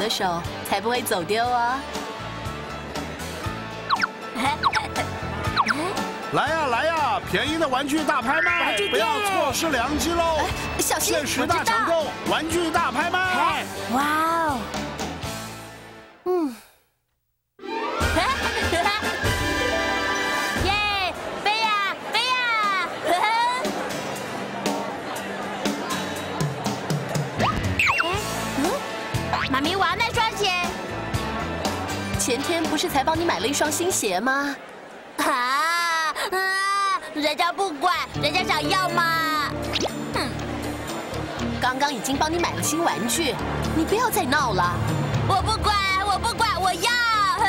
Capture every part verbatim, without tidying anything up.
的手，才不会走丢哦。 来呀来呀，便宜的玩具大拍卖，不要错失良机喽！ 小心， 限时大抢购，玩具大拍卖！ 哇哦，嗯。 耶，飞呀飞呀！嗯，妈咪，我要那双鞋。 前天不是才帮你买了一双新鞋吗？ 啊啊！人家不管，人家想要嘛。 哼，刚刚已经帮你买了新玩具，你不要再闹了。 我不管，我不管，我要。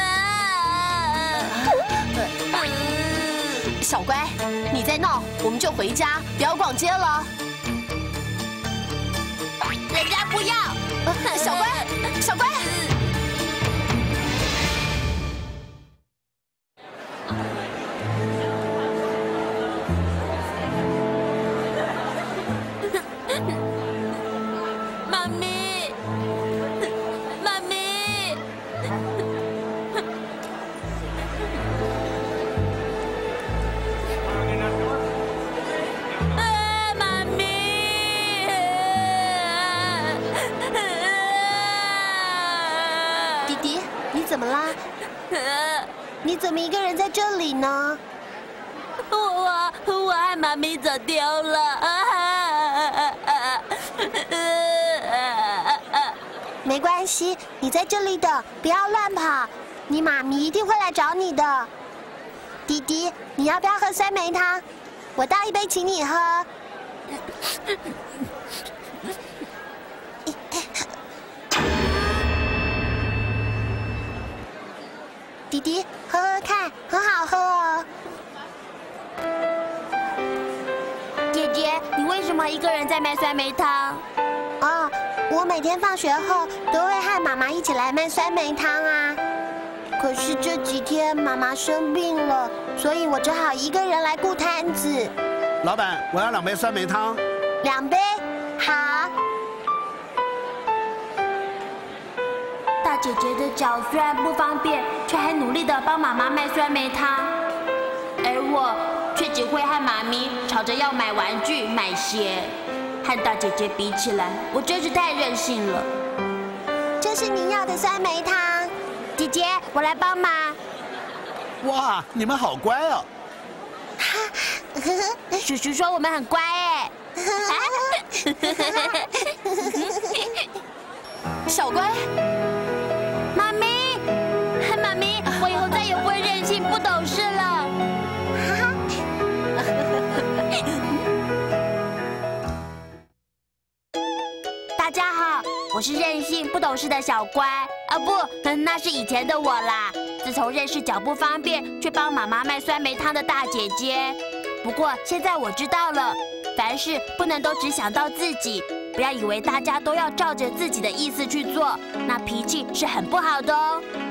小乖，你再闹，我们就回家，不要逛街了。 人家不要。 小乖，小乖。 妈咪，妈咪。啊，妈咪！ 弟弟，你怎么啦？你怎么一个人在这里呢？ 我我和妈咪走丢了。 没关系，你在这里等，不要乱跑。你妈咪一定会来找你的。弟弟，你要不要喝酸梅汤？我倒一杯请你喝。弟弟，喝喝看，很好喝哦。 姐姐，你为什么一个人在卖酸梅汤？ 哦，我每天放学后都会和妈妈一起来卖酸梅汤啊。可是这几天妈妈生病了，所以我只好一个人来顾摊子。 老板，我要两杯酸梅汤。 两杯，好。 大姐姐的脚虽然不方便，却还努力的帮妈妈卖酸梅汤，而我却只会和妈咪吵着要买玩具、买鞋。和大姐姐比起来，我真是太任性了。 这是您要的酸梅汤，姐姐，我来帮忙。 哇，你们好乖哦！ 叔叔说我们很乖哎。 小乖， 妈咪，妈咪，我以后再也不会任性、不懂事了。大家好，我是任性不懂事的小乖啊，不，那是以前的我啦。自从认识脚不方便却帮妈妈卖酸梅汤的大姐姐，不过现在我知道了，凡事不能都只想到自己，不要以为大家都要照着自己的意思去做，那脾气是很不好的哦。